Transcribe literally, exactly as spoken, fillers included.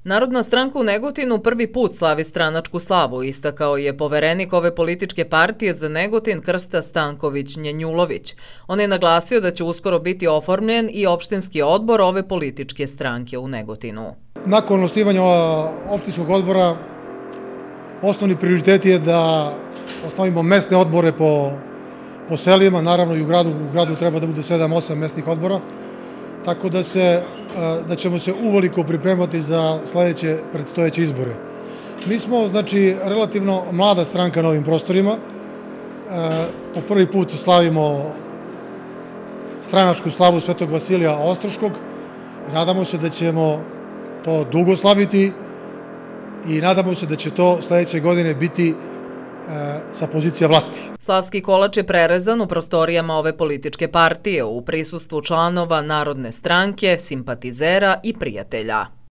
Narodna stranka u Negotinu prvi put slavi stranačku slavu, istakao je poverenik ove političke partije za Negotin Krsta Stanković-Njenjulović. On je naglasio da će uskoro biti oformljen i opštinski odbor ove političke stranke u Negotinu. Nakon osnivanja opštinskog odbora, osnovni prioritet je da osnovimo mesne odbore po, po selima, naravno i u gradu, u gradu treba da bude sedam osam mesnih odbora, tako da, se, da ćemo se uveliko pripremati za sledeće predstojeće izbore. Mi smo, znači, relativno mlada stranka na ovim prostorima. Po prvi put slavimo stranačku slavu Svetog Vasilija Ostroškog. Nadamo se da ćemo to dugo slaviti i nadamo se da će to sledeće godine biti sa pozicija vlasti. Slavski kolač je prerezan u prostorijama ove političke partije u prisustvu članova Narodne stranke, simpatizera i prijatelja.